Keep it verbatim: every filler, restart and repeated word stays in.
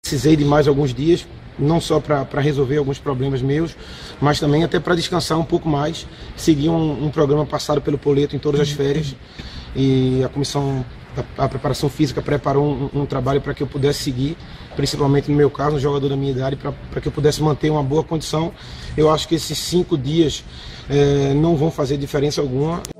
Precisei de mais alguns dias, não só para resolver alguns problemas meus, mas também até para descansar um pouco mais. Segui um, um programa passado pelo Poleto em todas as férias, e a comissão, a, a preparação física preparou um, um trabalho para que eu pudesse seguir, principalmente no meu caso, um jogador da minha idade, para que eu pudesse manter uma boa condição. Eu acho que esses cinco dias é, não vão fazer diferença alguma.